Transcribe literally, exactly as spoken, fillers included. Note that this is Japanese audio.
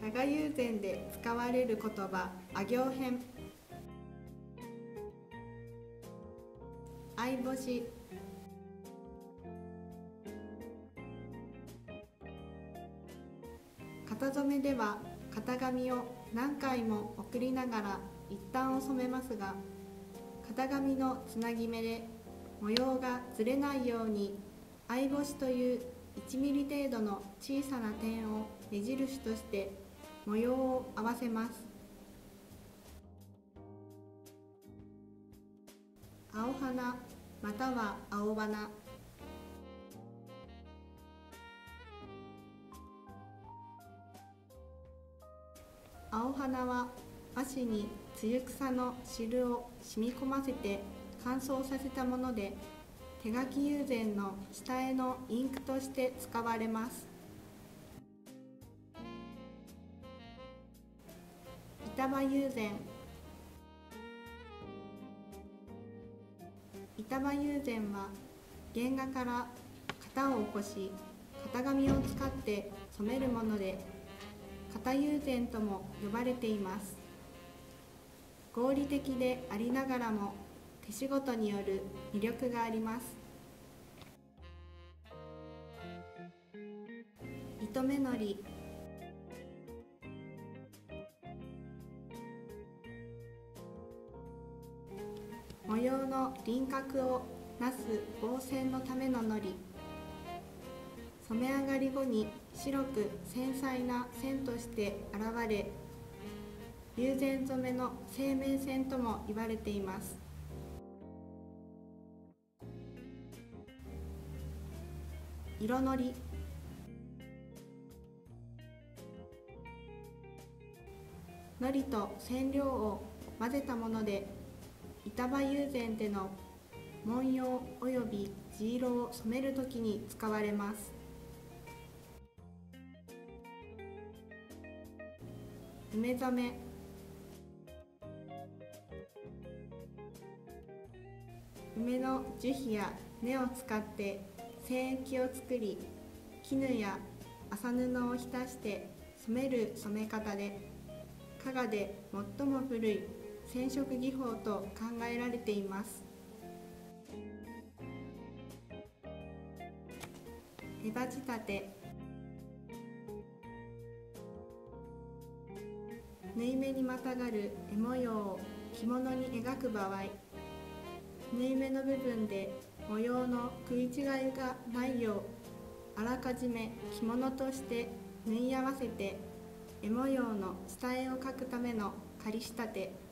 佐賀友禅で使われる言葉、あ行編。相星。型染めでは型紙を何回も送りながら一旦を染めますが、型紙のつなぎ目で模様がずれないように相星といういちミリ程度の小さな点を目印として模様を合わせます。青花または青花。青花は和紙に露草の汁を染み込ませて乾燥させたもので、手書き友禅の下絵のインクとして使われます。板場友禅。板場友禅は原画から型を起こし、型紙を使って染めるもので、型友禅とも呼ばれています。合理的でありながらも手仕事による魅力があります。糸目のり。模様の輪郭をなす防線のためののり。染め上がり後に白く繊細な線として現れ、友禅染めの生命線とも言われています。色のり。のりと染料を混ぜたもので、板場友禅での文様および地色を染めるときに使われます。梅染め。梅の樹皮や根を使って染液を作り、絹や麻布を浸して染める染め方で、加賀で最も古い染色技法と考えられています。根鉢立て。縫い目にまたがる絵模様を着物に描く場合、縫い目の部分で模様の食い違いがないよう、あらかじめ着物として縫い合わせて絵模様の下絵を描くための仮仕立て。